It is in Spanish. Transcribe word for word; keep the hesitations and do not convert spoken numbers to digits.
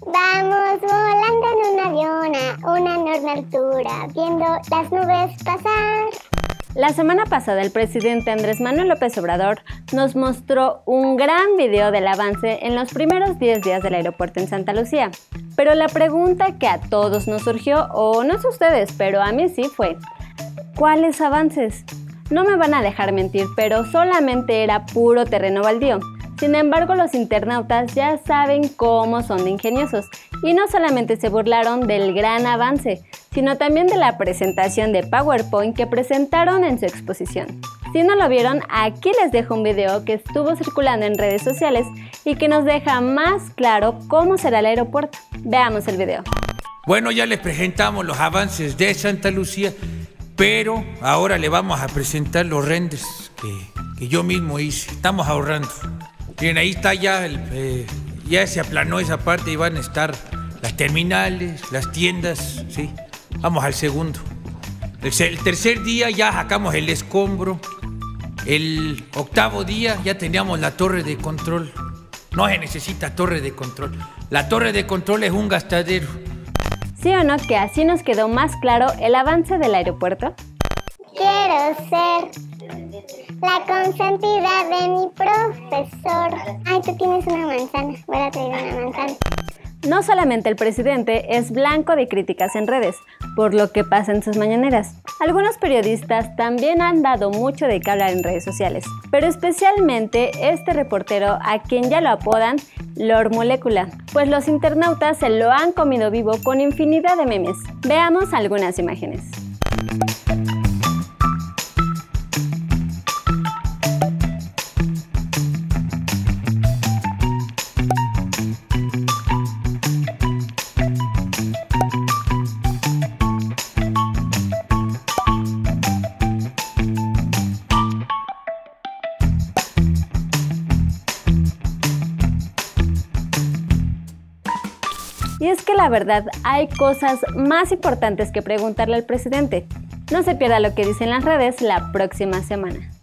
Vamos volando en un avión a una enorme altura, viendo las nubes pasar. La semana pasada el presidente Andrés Manuel López Obrador nos mostró un gran video del avance en los primeros diez días del aeropuerto en Santa Lucía. Pero la pregunta que a todos nos surgió, o no sé ustedes, pero a mí sí fue, ¿cuáles avances? No me van a dejar mentir, pero solamente era puro terreno baldío. Sin embargo, los internautas ya saben cómo son de ingeniosos y no solamente se burlaron del gran avance, sino también de la presentación de PowerPoint que presentaron en su exposición. Si no lo vieron, aquí les dejo un video que estuvo circulando en redes sociales y que nos deja más claro cómo será el aeropuerto. Veamos el video. Bueno, ya les presentamos los avances de Santa Lucía, pero ahora le vamos a presentar los renders que, que yo mismo hice. Estamos ahorrando. Bien, ahí está ya, el, eh, ya se aplanó esa parte y van a estar las terminales, las tiendas, ¿sí? Vamos al segundo. El, el tercer día ya sacamos el escombro. El octavo día ya teníamos la torre de control. No se necesita torre de control. La torre de control es un gastadero. ¿Sí o no que así nos quedó más claro el avance del aeropuerto? Quiero ser la consentida de mi profesor. Ay, tú tienes una manzana. Voy a traer una manzana. No solamente el presidente es blanco de críticas en redes, por lo que pasa en sus mañaneras. Algunos periodistas también han dado mucho de qué hablar en redes sociales, pero especialmente este reportero a quien ya lo apodan Lord Molecula, pues los internautas se lo han comido vivo con infinidad de memes. Veamos algunas imágenes. Y es que la verdad, hay cosas más importantes que preguntarle al presidente. No se pierda lo que dicen las redes la próxima semana.